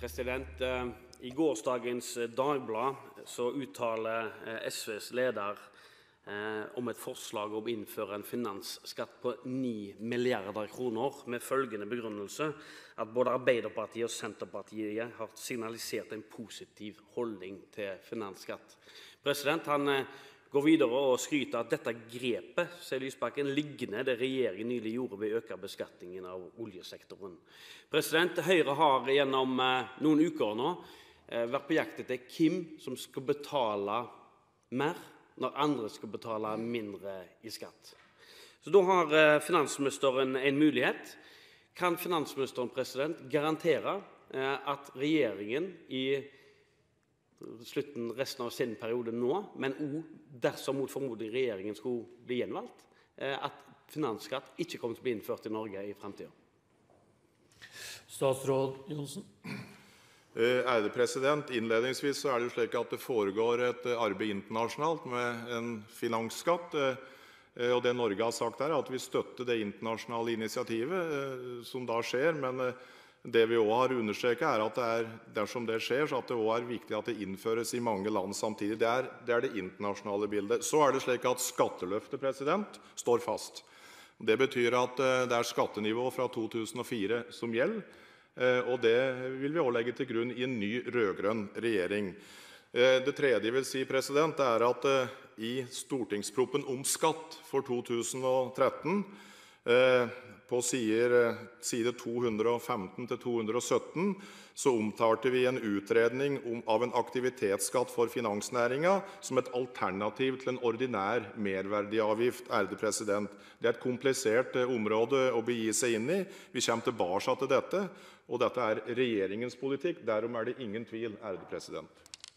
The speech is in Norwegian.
I gårsdagens Dagblad så uttaler SVs leder om et forslag om å innføre en finansskatt på 9 milliarder kroner, med følgende begrunnelse at både Arbeiderpartiet og Senterpartiet har signalisert en positiv holdning til finansskatt. Han går videre og skryter at dette grepet, sier Lysbakken, liggende det regjeringen nylig gjorde ved å øke beskatningen av oljesektoren. Høyre har gjennom noen uker nå vært på jakt etter hvem som skal betale mer når andre skal betale mindre i skatt. Så da har finansministeren en mulighet. Kan finansministeren garantere at regjeringen i resten av sin periode nå, men også dersom mot formodning regjeringen skulle bli gjenvalgt, at finansskatt ikke kommer til å bli innført i Norge i fremtiden? Statsråd Johnsen. Ærede president, innledningsvis så det jo slik at det foregår et arbeid internasjonalt med en finansskatt, og det Norge har sagt at vi støtter det internasjonale initiativet som da skjer, men det vi også har understreket at dersom det skjer, så at det også viktig at det innføres i mange land samtidig. Det det internasjonale bildet. Så det slik at skatteløftet, står fast. Det betyr at det skattenivå fra 2004 som gjelder, og det vil vi også legge til grunn i en ny rødgrønn regjering. Det tredje jeg vil si, at i stortingsproppen om skatt for 2013, på side 215 til 217, så omtalte vi en utredning av en aktivitetsskatt for finansnæringen som et alternativ til en ordinær merverdiavgift, ærede president. Det et komplisert område å begi seg inn i. Vi kommer tilbake til dette, og dette regjeringens politikk. Derom det ingen tvil, ærede president.